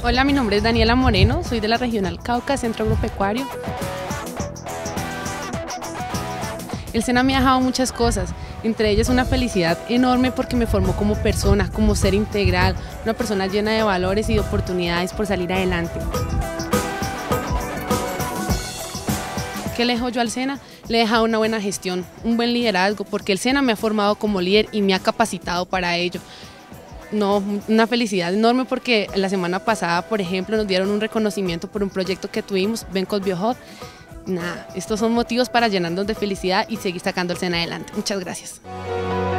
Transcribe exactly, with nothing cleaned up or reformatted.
Hola, mi nombre es Daniela Moreno, soy de la Regional Cauca, Centro Agropecuario. El SENA me ha dejado muchas cosas, entre ellas una felicidad enorme porque me formó como persona, como ser integral, una persona llena de valores y de oportunidades por salir adelante. ¿Qué le dejo yo al SENA? Le he dejado una buena gestión, un buen liderazgo, porque el SENA me ha formado como líder y me ha capacitado para ello. No, una felicidad enorme porque la semana pasada, por ejemplo, nos dieron un reconocimiento por un proyecto que tuvimos, Bencos BioHub. Nada, estos son motivos para llenarnos de felicidad y seguir sacando el SENA adelante. Muchas gracias.